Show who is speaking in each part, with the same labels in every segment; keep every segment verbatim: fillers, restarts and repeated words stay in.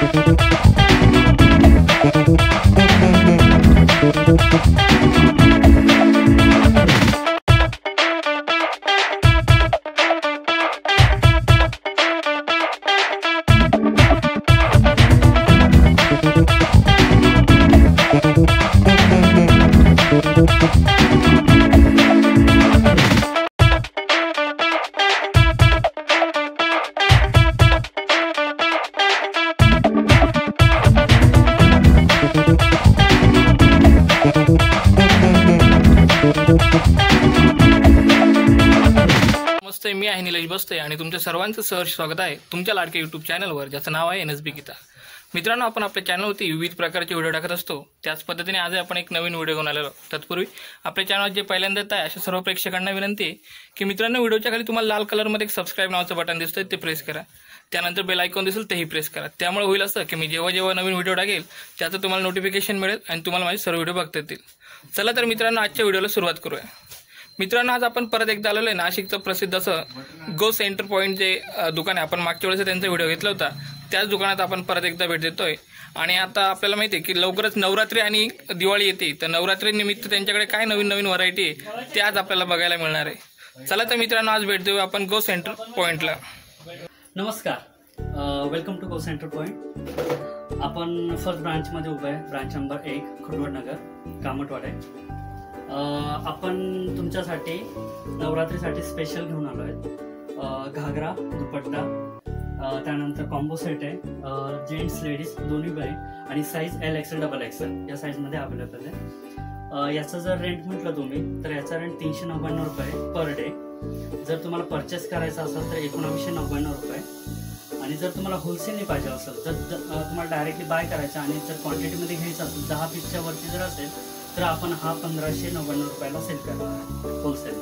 Speaker 1: नमस्ते, मी आहे निलेश बस्ते आणि तुमच्या सर्वांचं सहर्ष स्वागत आहे तुमच्या लाडक्या यूट्यूब चॅनलवर, ज्याचं नाव आहे एन एस बी गीता. मित्रांनो, आपण आपल्या चॅनलवरती विविध प्रकारचे व्हिडिओ टाकत असतो. त्याच पद्धतीने आज आपण एक नवीन व्हिडिओ घेऊन आलेलो. तत्पूर्वी आपल्या चॅनलवर जे पहिल्यांदा येत आहे अशा सर्व प्रेक्षकांना विनंती आहे की मित्रांनो, व्हिडिओच्या खाली तुम्हाला लाल कलरमध्ये एक सबस्क्राईब नावाचं बटन दिसतंय, ते प्रेस करा. त्यानंतर बेल आयकॉन दिसेल तेही प्रेस करा. त्यामुळे होईल असं की मी जेव्हा जेव्हा नवीन व्हिडिओ टाकेल त्याचं तुम्हाला नोटिफिकेशन मिळेल आणि तुम्हाला माझे सर्व व्हिडिओ बघता येतील. चला तर मित्रांनो, आजच्या व्हिडिओला सुरुवात करूया. मित्रांनो, आज आपण परत एकदा आलेलो आहे नाशिकचं प्रसिद्ध असं गो सेंटर पॉईंट जे दुकान आहे. आपण मागच्या वेळेस त्यांचा व्हिडिओ घेतला होता, त्याच दुकानात आपण परत एकदा भेट देतोय. आणि आता आपल्याला माहिती आहे की लवकरच नवरात्री आणि दिवाळी येते, तर नवरात्री निमित्त त्यांच्याकडे काय नवीन नवीन व्हरायटी आहे ते आज आपल्याला बघायला मिळणार आहे. चला तर मित्रांनो, आज भेट देऊया आपण गो सेंटर पॉईंटला.
Speaker 2: नमस्कार, welcome to Go Centre Point. आपण फर्स्ट ब्रांचमध्ये उभं आहे, ब्रांच नंबर एक, खुटवड नगर, कामतवाड आहे. आपण तुमच्यासाठी नवरात्रीसाठी स्पेशल घेऊन आलो आहे घागरा, दुपट्टा, त्यानंतर कॉम्बो सेट आहे. जेंट्स लेडीज दोन्ही आहे आणि size L XL double XL या साईजमध्ये अवेलेबल आहे. याचं जर रेंट म्हटलं तुम्ही तर याचा रेंट तीनशे नव्याण्णव रुपये पर डे. जर तुम्हाला परचेस करायचं असेल तर एकोणावीसशे नव्याण्णव रुपये. आणि जर तुम्हाला होलसेलने पाहिजे असेल तर तुम्हाला डायरेक्टली बाय करायचं आणि जर क्वांटिटीमध्ये घ्यायचं असेल दहा पीसच्या वरती जर असेल तर आपण हा पंधराशे नव्याण्णव रुपयाला सेल करणार आहे होलसेल,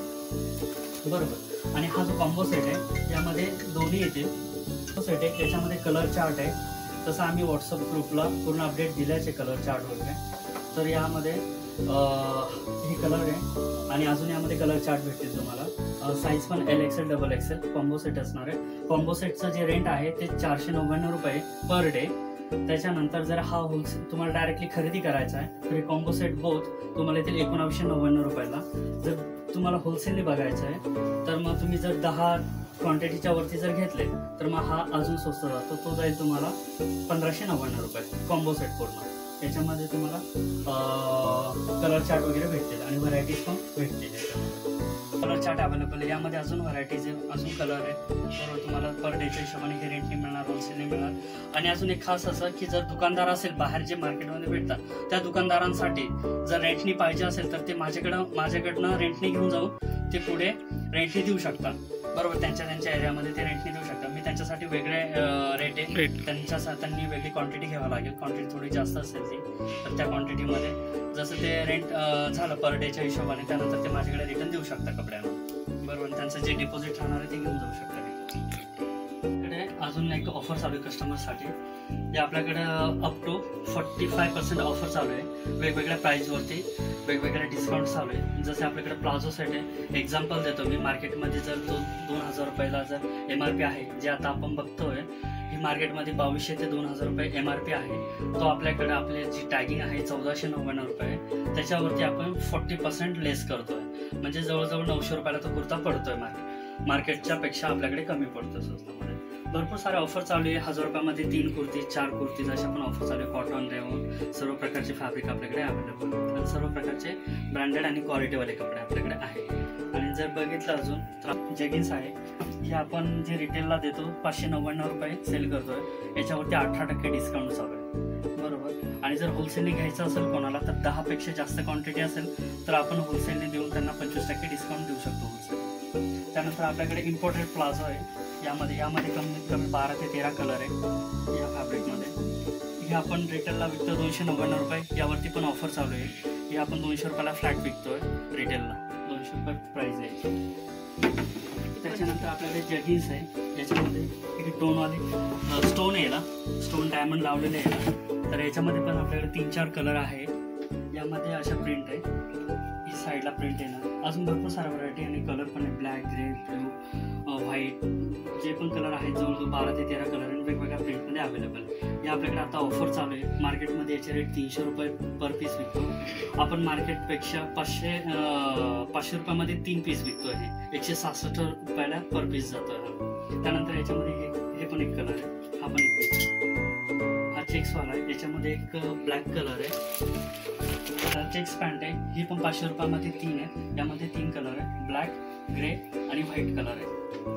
Speaker 2: बरोबर. आणि हा जो कॉम्बो सेट आहे यामध्ये दोन्ही येतील. तो सेट आहे त्याच्यामध्ये कलर चार्ट आहे, तसं आम्ही व्हॉट्सअप ग्रुपला पूर्ण अपडेट दिल्याचे कलर चार्ट वगैरे. तर यामध्ये हे कलर आहे आणि अजून यामध्ये कलर चार्ट भेटतील तुम्हाला. साईज पण L XL double XL combo set असणार आहे. कॉम्बो सेटचं जे रेंट आहे ते चारशे नव्याण्णव रुपये पर डे. त्याच्यानंतर जर हा होलसेल तुम्हाला डायरेक्टली खरेदी करायचा आहे तर हे कॉम्बो सेट बोथ तुम्हाला येतील एकोणावीसशे नव्याण्णव रुपयाला. जर तुम्हाला होलसेलने बघायचं आहे तर मग तुम्ही जर दहा क्वांटिटीच्या वरती जर घेतले तर मग हा अजून स्वस्त जातो, तो जाईल तुम्हाला पंधराशे नव्याण्णव रुपये कॉम्बो सेट पूर्ण. त्याच्यामध्ये तुम्हाला कलर चार्ट वगैरे भेटतील आणि व्हरायटीज पण भेटतील. कलर चार्ट अवेलेबल आहे. यामध्ये अजून व्हरायटीज आहे, अजून कलर आहे, बरोबर. तुम्हाला पर डेच्या हिशोबाने हे रेंटने मिळणार, होलसेलने मिळणार. आणि अजून एक खास असं की जर दुकानदार असेल बाहेर जे मार्केटमध्ये भेटतात त्या दुकानदारांसाठी जर रेंटनी पाहिजे असेल तर ते माझ्याकडं माझ्याकडनं रेंटने घेऊन जाऊन ते पुढे रेंटने देऊ शकतात, बरोबर. त्यांच्या त्यांच्या एरियामध्ये ते रेंटने देऊ शकतात. मी त्यांच्यासाठी वेगळे रेट आहे, त्यांच्या त्यांनी वेगळी क्वांटिटी घ्यावं लागेल. क्वांटिटी थोडी जास्त असेल ती, तर त्या क्वांटिटीमध्ये जसं ते रेंट झालं पर डेच्या हिशोबाने त्यानंतर ते माझ्याकडे रिटर्न देऊ शकतात कपड्यांना, बरोबर. त्यांचं जे डिपॉझिट राहणार आहे ते घेऊन जाऊ शकतात. इकडे अजून एक ऑफर चालू आहे कस्टमरसाठी. जे आपल्याकडे up to forty five percent offer चालू आहे वेगवेगळ्या प्राईजवरती, वेगवेगळे डिस्काउंट चालू आहे. जसे आपल्याकडे प्लाझो सेट आहे, एक्झाम्पल देतो मी. मार्केटमध्ये जर तो दोन हजार रुपयाला जर एम आर पी आहे, जे आता आपण बघतोय ही मार्केटमध्ये बावीसशे ते दोन हजार रुपये एम आर पी आहे, तो आपल्याकडे आपली जी टॅगिंग आहे चौदाशे नव्याण्णव रुपये, त्याच्यावरती आपण फोर्टी पर्सेंट लेस करतोय. म्हणजे जवळजवळ नऊशे रुपयाला तो कुर्ता पडतोय. मार्केट मार्केटच्या पेक्षा आपल्याकडे कमी पडतो स्वस्तामध्ये. भरपूर सारे ऑफर चालू आहे. हजार रुपयामध्ये तीन कुर्ती, चार कुर्तीज अशा पण ऑफर चालू आहे. कॉटन, रेवॉन, सर्व प्रकारचे फॅब्रिक आपल्याकडे अवेलेबल आणि सर्व प्रकारचे ब्रँडेड आणि क्वालिटीवाले कपडे आपल्याकडे आहे. आणि जर बघितलं अजून तर जेगिन्स आहे, हे आपण जे रिटेलला देतो पाचशे नव्याण्णव रुपये सेल करतोय, याच्यावरती अठरा टक्के डिस्काउंट चालू आहे, बरोबर. आणि जर होलसेलने घ्यायचं असेल कोणाला तर दहा पेक्षा जास्त क्वांटिटी असेल तर आपण होलसेलने देऊन त्यांना पंचवीस टक्के डिस्काउंट देऊ शकतो होलसेल. त्यानंतर आपल्याकडे इम्पोर्टेड प्लाझो आहे. यामध्ये यामध्ये कमीत कमी बारा ते तेरा कलर आहे या फॅब्रिकमध्ये. हे आपण रिटेलला विकतो दोनशे नव्याण्णव रुपये, यावरती पण ऑफर चालू आहे. हे आपण दोनशे रुपयाला फ्लॅट विकतोय रिटेलला, दोनशे रुपये प्राईस आहे. त्याच्यानंतर आपल्याकडे जगिन्स आहे, याच्यामध्ये एक टोनवाले स्टोन आहे ना, स्टोन डायमंड लावलेले आहे ना, तर याच्यामध्ये पण आपल्याकडे तीन चार कलर आहे. यामध्ये अशा प्रिंट आहे, ही साईडला प्रिंट आहे ना, अजून भरपूर साऱ्या व्हरायटी आणि कलर पण आहे, ब्लॅक, ग्रे, ब्लू, व्हाईट जे पण कलर आहेत जवळजवळ बारा ते तेरा कलर आणि वेगवेगळ्या प्रिंटमध्ये अवेलेबल आहे. हे आपल्याकडे आता ऑफर चालू आहे. मार्केटमध्ये याचे रेट तीनशे रुपये पर पीस विकतो. आपण मार्केटपेक्षा पाचशे पाचशे रुपयामध्ये तीन पीस विकतो. हे एकशे सहासष्ट रुपयाला पर पीस जातो. त्यानंतर याच्यामध्ये हे पण एक कलर आहे, हा पण एक पीस हा चेक्सवाला आहे. याच्यामध्ये एक ब्लॅक कलर आहे, चेक्स पॅन्ट आहे. ही पण पाचशे रुपयामध्ये तीन आहे. यामध्ये तीन कलर आहे, ब्लॅक, ग्रे आणि व्हाईट कलर आहे.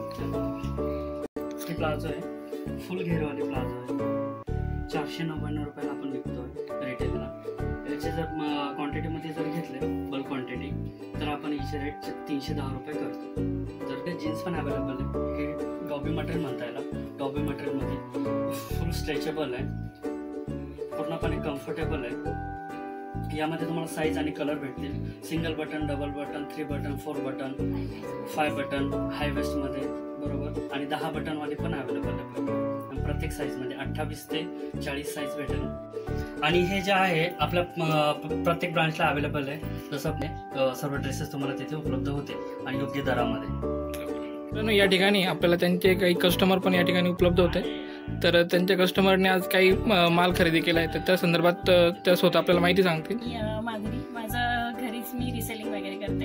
Speaker 2: हे प्लाझो आहे, फुल घेरवाले प्लाझो आहे. चारशे नव्याण्णव रुपयाला आपण विकतोय रिटेलला. याचे जर क्वांटिटीमध्ये जर घेतले बल्क क्वांटिटी तर आपण याचे रेट तीनशे दहा रुपये करतो. जर ते जीन्स पण अवेलेबल आहे. हे डॉबी मटेरियल म्हणता याला. डॉबी मटेरियलमध्ये फुल स्ट्रेचेबल आहे, पूर्णपणे कम्फर्टेबल आहे. यामध्ये तुम्हाला साईज आणि कलर भेटतील. Single button, double button, three button, four button, five button, high वेस्टमध्ये बरोबर, आणि दहा बटनवाले पण अवेलेबल आहे प्रत्येक साईजमध्ये. अठ्ठावीस ते चाळीस साईज भेटेल. आणि हे जे आहे आपल्या प्रत्येक ब्रांचला अवेलेबल आहे. जसं आपले सर्व ड्रेसेस तुम्हाला तिथे उपलब्ध होते आणि योग्य दरामध्ये.
Speaker 1: या ठिकाणी आपल्याला त्यांचे काही कस्टमर पण या ठिकाणी उपलब्ध होते. तर त्यांच्या कस्टमरने आज काही माल खरेदी केला आहे, तर त्या संदर्भात त्या स्वतः आपल्याला माहिती सांगतील.
Speaker 3: माधुरी, माझं घरीच मी रिसेलिंग वगैरे करते.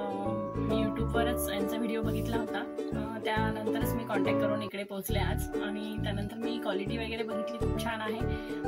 Speaker 3: मी यूट्यूबवरच यांचा व्हिडिओ बघितला होता, त्यानंतरच मी कॉन्टॅक्ट करून इकडे पोहोचले आज. आणि त्यानंतर मी क्वालिटी वगैरे बघितली, खूप छान आहे.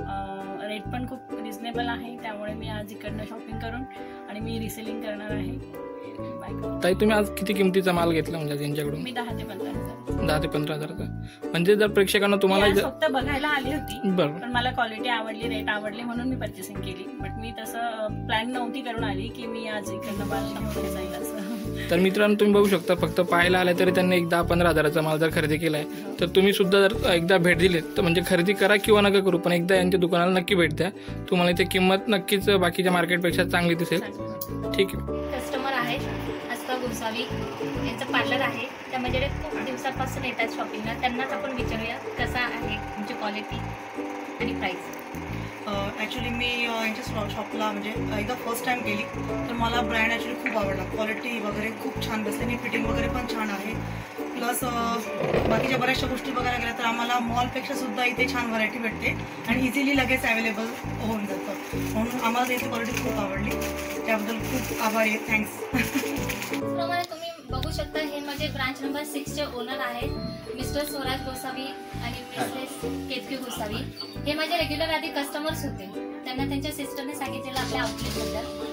Speaker 3: रेट पण खूप रिजनेबल आहे. त्यामुळे मी आज इकडनं शॉपिंग करून आणि मी रिसेलिंग करणार आहे.
Speaker 1: ताई, तुम्ही आज किती किमतीचा माल घेतला म्हणजे त्यांच्याकडून?
Speaker 3: मी दहा ते पंधरा हजार
Speaker 1: दहा ते पंधरा हजारचा. म्हणजे जर प्रेक्षकांना तुम्हाला
Speaker 3: फक्त बघायला आली होती,
Speaker 1: बरोबर,
Speaker 3: पण मला क्वालिटी आवडली, रेट आवडले म्हणून मी परचेसिंग केली. बट मी तसं प्लॅन नव्हती करून आली की मी आज इकडनं माल घेऊन जाईल असं.
Speaker 1: तर मित्रांनो, तुम्ही बघू शकता, फक्त पाहायला आले तरी त्यांनी एक दहा पंधरा हजाराचा माल जर खरेदी केलाय, तर तुम्ही सुद्धा जर एकदा भेट दिली तर म्हणजे खरेदी करा किंवा नका करू, पण एकदा यांच्या दुकानाला नक्की भेट द्या. तुम्हाला इथे किंमत नक्कीच बाकीच्या मार्केटपेक्षा चांगली दिसेल. ठीक आहे.
Speaker 4: कस्टमर आहेत अस्का गोसावी, यांचं पार्लर आहे. त्यामध्ये खूप दिवसापासून येतात शॉपिंगला. त्यांनाच आपण विचारूया कसा आहे तुमची क्वालिटी आणि प्राईस.
Speaker 5: ॲक्च्युली मी यांच्या शॉपला म्हणजे एकदा फर्स्ट टाईम गेली तर मला ब्रँड ॲक्च्युली खूप आवडला. क्वालिटी वगैरे खूप छान बसली आणि फिटिंग वगैरे पण छान आहे. प्लस बाकीच्या बऱ्याचशा गोष्टी बघायला गेल्या तर आम्हाला मॉलपेक्षा सुद्धा इथे छान व्हरायटी भेटते आणि इझिली लगेच अवेलेबल होऊन जातं. म्हणून आम्हाला इथे क्वालिटी खूप आवडली. त्याबद्दल खूप आभारी आहे. थँक्स.
Speaker 4: त्याप्रमाणे तुम्ही बघू शकता, हे माझे ब्रांच नंबर सिक्सचे ओनर आहेत मिस्टर स्वराज गोसावी आणि मिसेस केतकी गोसावी. हे माझे रेग्युलर आधी कस्टमर्स होते. त्यांना त्यांच्या सिस्टरने सांगितलेलं आपल्या आउटलेटबद्दल.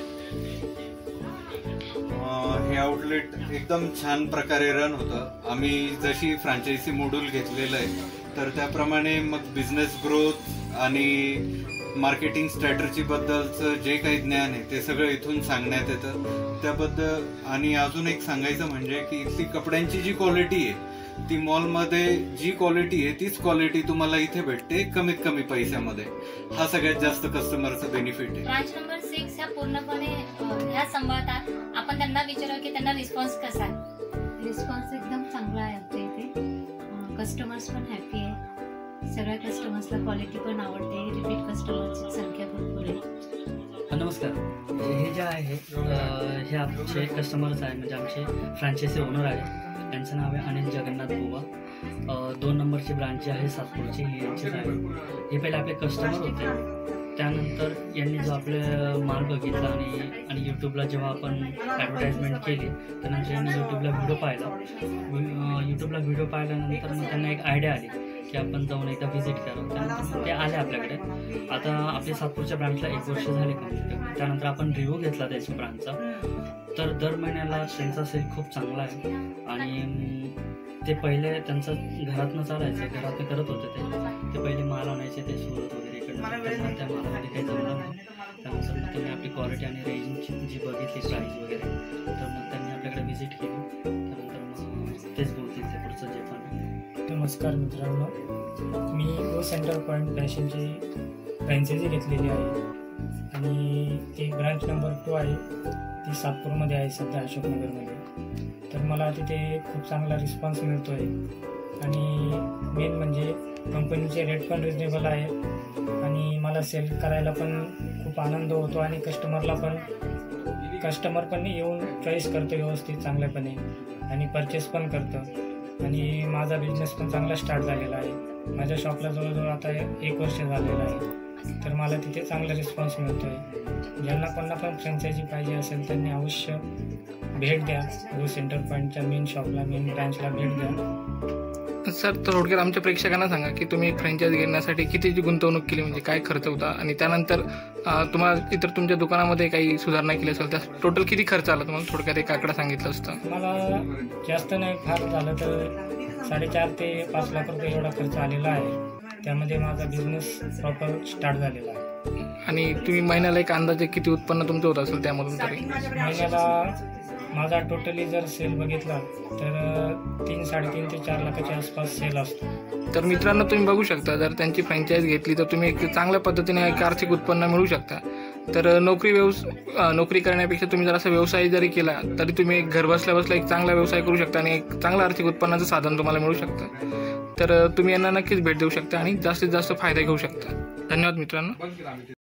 Speaker 6: हे आउटलेट एकदम छान प्रकारे रन होतं. आम्ही जशी फ्रँचायझी मॉड्यूल घेतलेलं आहे तर त्याप्रमाणे मग बिझनेस ग्रोथ आणि मार्केटिंग स्ट्रॅटर्जीबद्दलचं जे काही ज्ञान आहे ते सगळं इथून सांगण्यात येतं त्याबद्दल. आणि अजून एक सांगायचं म्हणजे की इथली कपड्यांची जी क्वालिटी आहे ती मॉलमध्ये जी क्वालिटी आहे तीच क्वालिटी तुम्हाला इथे भेटते कमीत कमी पैशामध्ये. हा सगळ्यात जास्त कस्टमरचा बेनिफिट आहे.
Speaker 4: ब्रांच नंबर सिक्स ह्या पूर्णपणे ह्या सांभाळतात. आपण त्यांना विचारू की त्यांना रिस्पॉन्स कसा आहे.
Speaker 7: रिस्पॉन्स एकदम चांगला आहे आमच्या इथे. कस्टमर्स पण हॅपी आहे. सगळ्या कस्टमर्सला क्वालिटी पण आवडते. रिपीट कस्टमरची संख्या भरपूर आहे.
Speaker 2: नमस्कार. हे जे आहे हे आमचे कस्टमर्स आहे, म्हणजे आमचे फ्रँचायझी ओनर आहे. त्यांचं नाव आहे अनिल जगन्नाथ बुवा. दोन नंबरची ब्रांच जी आहे सातपूरची, ही यांचीच आहे. हे पहिले आपले कस्टमर होते. त्यानंतर यांनी जो आपले माल बघितला आणि आणि यूट्यूबला जेव्हा आपण ॲडव्हर्टाईजमेंट केली त्यानंतर यांनी यूट्यूबला व्हिडिओ पाहिला. यूट्यूबला व्हिडिओ पाहिल्यानंतर मग त्यांना एक आयडिया आली की आपण जाऊन एकदा व्हिजिट करू. त्यानंतर ते आले आपल्याकडे. आता आपल्या सातपूरच्या ब्रांचला एक वर्ष झाले कंप्लीट. त्यानंतर आपण रिव्ह्यू घेतला त्याच्या ब्रांचचा, तर दर महिन्याला त्यांचा सेल खूप चांगला आहे. आणि ते पहिले त्यांचं घरातनं चालायचं, घरातनं करत होते. ते ते पहिले माल आणायचे ते सुरत वगैरे इकडनं. त्या मालामध्ये काही जमलं नाही. त्यानुसार मग त्यांनी आपली क्वालिटी आणि रेंज जी बघितली प्राईस वगैरे, तर मग त्यांनी आपल्याकडे व्हिजिट केली. त्यानंतर मग तेच बोलतील ते पुढचं जे पण.
Speaker 8: नमस्कार मित्रांनो, मी गो सेंटर पॉईंट फॅशनची फ्रँचायझी घेतलेली आहे आणि ती ब्रांच नंबर टू आहे. ती सातपूरमध्ये आहे सध्या, अशोकनगरमध्ये. तर मला तिथे खूप चांगला रिस्पॉन्स मिळतो आहे आणि मेन म्हणजे कंपनीचे रेट पण रिजनेबल आहे आणि मला सेल करायला पण खूप आनंद होतो आणि कस्टमरला पण कस्टमर पण येऊन चॉईस करतो व्यवस्थित चांगल्यापणे आणि परचेस पण करतं. आणि माझा बिझनेस पण चांगला स्टार्ट झालेला आहे. माझ्या शॉपला जवळजवळ आता एक वर्ष झालेलं आहे. तर मला तिथे चांगला रिस्पॉन्स मिळतो आहे. ज्यांना कोणाला पण फ्रँचायझी पाहिजे असेल त्यांनी अवश्य भेट द्या. गो सेंटर पॉईंटच्या मेन शॉपला, मेन ब्रँचला भेट द्या.
Speaker 1: सर, तर थोडक्यात आमच्या प्रेक्षकांना सांगा की तुम्ही एक फ्रँचायझी घेण्यासाठी कितीची गुंतवणूक केली, म्हणजे काय खर्च होता, आणि त्यानंतर अं, तुम्हाला इतर तुमच्या दुकानामध्ये काही सुधारणा केली असेल त्या टोटल किती खर्च आला तुम्हाला, थोडक्यात एक आकडा सांगितलं असतं.
Speaker 8: मला जास्त नाही, फार झालं तर साडेचार ते पाच लाख रुपये एवढा खर्च आलेला आहे. त्यामध्ये माझा बिझनेस प्रॉपर स्टार्ट झालेला आहे.
Speaker 1: आणि तुम्ही महिन्याला एक अंदाजे किती उत्पन्न तुमचं होत असेल त्यामधून तरी?
Speaker 8: महिन्याला माझा टोटली जर सेल बघितला तर तीन साडेतीन ते चार लाखाच्या आसपास सेल असतो.
Speaker 1: तर मित्रांनो, तुम्ही बघू शकता, जर त्यांची फ्रँचाईज घेतली तर तुम्ही एक चांगल्या पद्धतीने एक आर्थिक उत्पन्न मिळू शकता. तर नोकरी व्यवस नोकरी करण्यापेक्षा तुम्ही जर असा व्यवसाय जरी केला तरी तुम्ही एक घर बसल्या बसल्या एक चांगला व्यवसाय करू शकता आणि एक चांगलं आर्थिक उत्पन्नाचं साधन तुम्हाला मिळू शकतं. तर तुम्ही यांना नक्कीच भेट देऊ शकता आणि जास्तीत जास्त फायदा घेऊ शकता. धन्यवाद मित्रांनो.